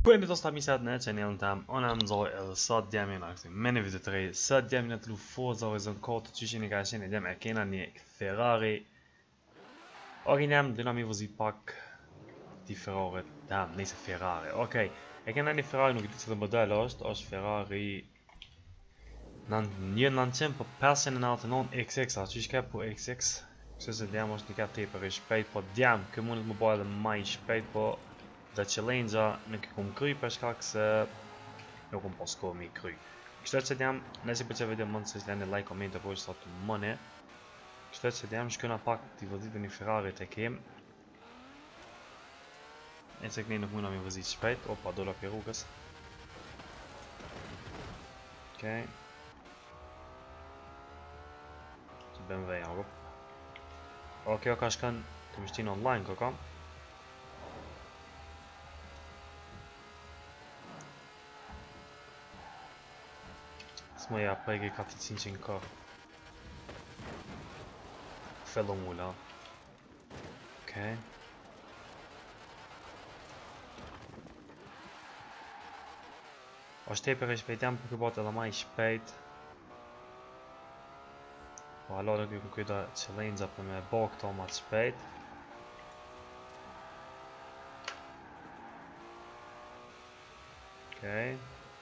Buen dit sta misat në channelin tam. Unë nxoj edhe sot jam në aksion. Me në video të re, sot jam në të lu Forza Horizon 4 që shini ka qenë jam e kena një Ferrari. Okej, jam dhe mi vozit pak di Ferrari tam, nëse Ferrari. Okej, e kena një Ferrari nuk e di çfarë model është Ferrari 999 XX, aty që ka po XX. Kështu se jam është një ka tepër i shpejt, po jam kë mund të më bëjë edhe më i shpejt, po dhe challenge-a nuk e kom kry për shkak se nuk kom pas kohë me i kry. Kështu që jam, nëse pëlqen video mund të lani like, comment apo sa të mëne. Kështu që jam shkona pak të vëzit një Ferrari të kem. E se këne nuk mund me vëzit shpejt, opa dola për rrugës. Okej. Që BMW ja rrup. Okej, ka shkan të mështin online këka. Më ja pegi 400 ka fellow mula. Okej. Është tepër i shpejt jam për këtë botë edhe ma i shpejt. Po alo dhe këtë këta challenge për me bo këto ma të shpejt. Okej.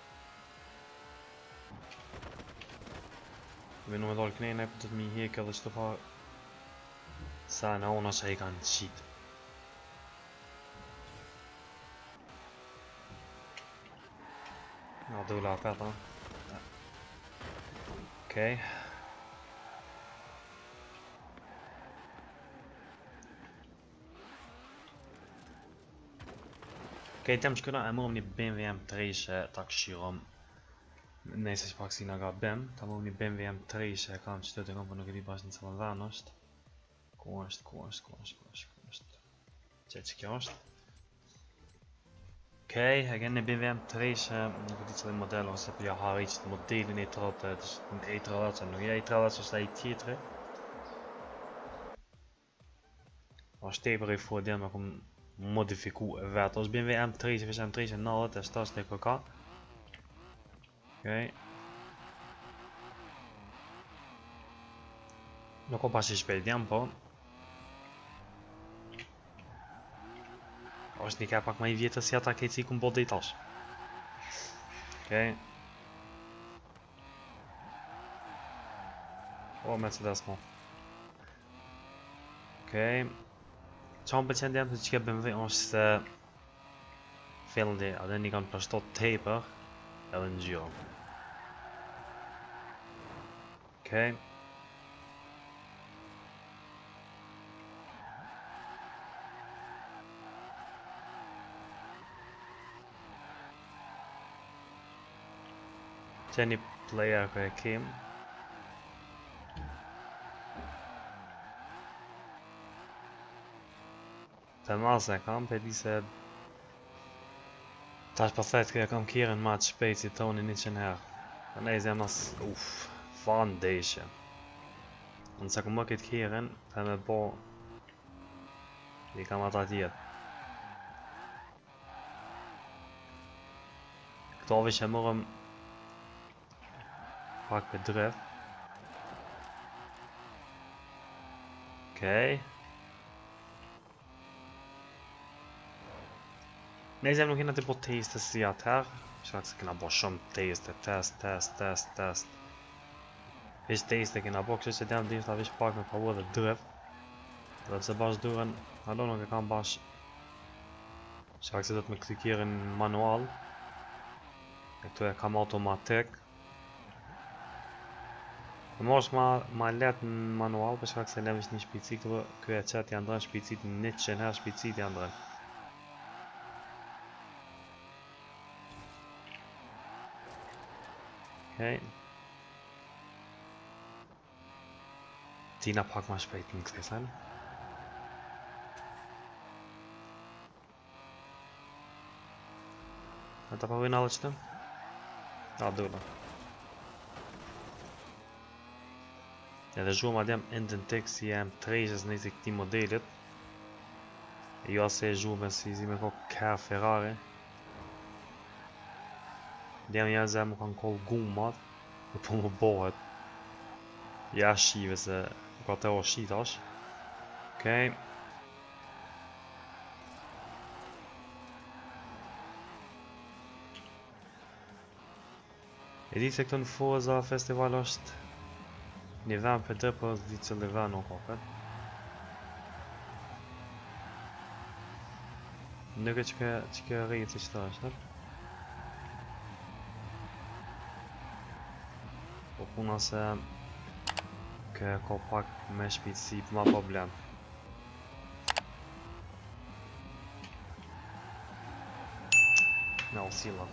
Venu me dollë kënejnë e për të të mi hek edhe që të fa sa në ona që i kanë qitë. Nga dula apet, ha? Okej. Okej, tem shkëra e mërëm një BMW M3 që ta këshirom. Nëse që pak si nga ga bem, ta më një BMW M3 që e kam qëtët e kam, për nuk e di bashkë në cëllën dhan është. Ku është? Që kjo është? Okej, e gen një BMW M3 që nuk e di cëllën model, ose për ja hari që të modelin e 30, e 30 që nuk e 30 është e tjetëri. është tepër i fod jam e kom modifiku e vetë, është BMW M3 që fish M3 që 97 e këka. Okej. Nuk o pas i shpejt jam, po është një ka pak ma i vjetës si ata këtë si kum bo dhe i tash. Okej. O, Mercedes mo. Okej. Qa më pëlqen jam të që ke BMW është se Fendi, adhe një kanë përshtot taper edhe në gjiro. Okej. Që një player kër e kem. Të mas e kam, për di se tash për thejt kërë kam kjerën ma të shpejt si toni 100 herë. Për nejz jam nas, fan deshe. Nëse ku më këtë kjerën, për me bo i kam ata tjetë. Këto vi që mërëm pak për drift. Okej. Nejzem nuk jena të po teste si atëherë. Shak se kena bo shumë teste, test. Vish teste kena bo, kështë që t'jam dhishta vish pak me pavu edhe drift. Dhe pse bash duren, halo nuk e kam bash. Shak se do të me klikirin manual. E këtu e kam automatik. Në mosh ma let në manual, për shkak se levish një shpejtësi këtu, kjo e qëtë janë drën shpejtësit 100 herë shpejtësit janë drën. Okej. Tina pak ma shpejt në këtë sen. A ta përvojnë alë qëtëm? A, dula. Edhe zhuam adjem Endentec si M3 që nëjse këti modelit. Jo se zhuam si me ko ka Ferrari. Djem njerëzve më kanë koll gumat, dhe po më bohet. Ja shive se ka të o shi tash. Okej. E di se këtu në Foza festival është një vend për të, po di cili vend nuk ka këtë. Nuk e që ke rritë që qëta është, po puna se ka pak me shpejtësi për ma problem. Në osila.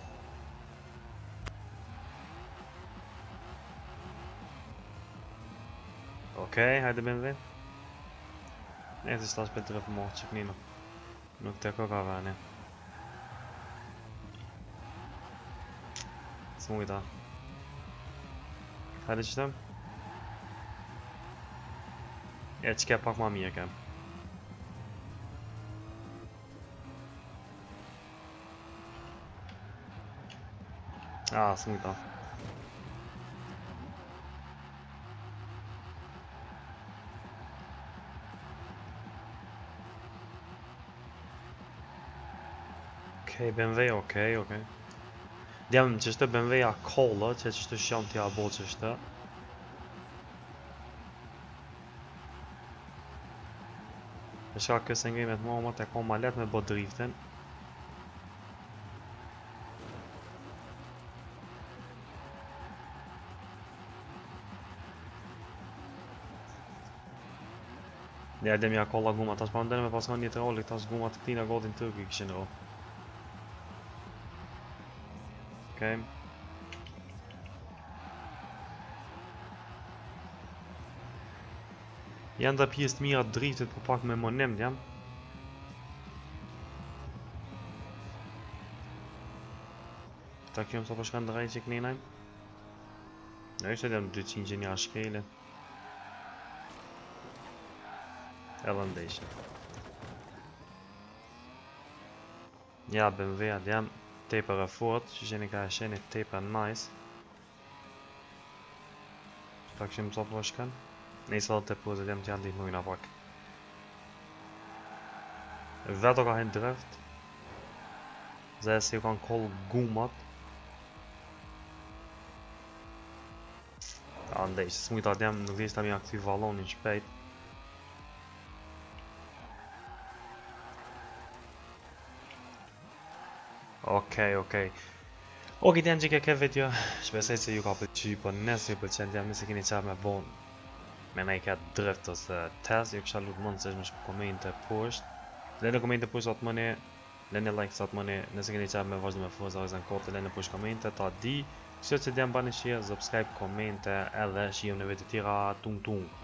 Okej, hajde BMW. Ne të shtash për të rëpë mohë që kënina. Nuk të ka vene. Smujta. Hajde qëtëm? E që ke pak ma mirë kem. Smujta. Okej, BMW, okej. Djem që është BMW-a kollë, që është shjam t'ja bo që është. E shka kësë ngrimet më të ka ma let me bo driftin. Ja, dhe mja kolla guma, tash pa ndene me paskon një të rolli, tash guma të këtina godin tërki këshin ro. Okej. Janë dhe pjesë të mira të driftit, po pak me monim jam. Ta kjo mëso përshkan dhe rajt që këninajm. Në ishte dhe më 200 gjenja shkele. Edhe ndeshë. Ja, BMW-a jam tepër e fort, që qeni ka e sheni tepër nice. Ta këshim mëso përshkan. Në isë dhe të pozit jam t'ja ndihmujna pak. Veto ka hinë drift. Zë si ju kanë koll gumat. Ndeshë, s'mujta t'jam nuk dhishtë ta mi aktiv valonin shpejt. Okej. Oki t'janë që ke video, shpesej që ju ka pëlqy, po nësë ju pëlqen t'jam nëse keni qarë me bon me nej këtë drift ose test, ju kësha lutë mundë që me shku komente poshtë. Lene komente poshtë atë mëne, lene like atë mëne, nëse keni qarë me vazhdo me Forza Horizon 4, lene poshtë komente, ta di, që që t'jam bani shia, subscribe, komente, edhe shijëm në vetë tira, tung.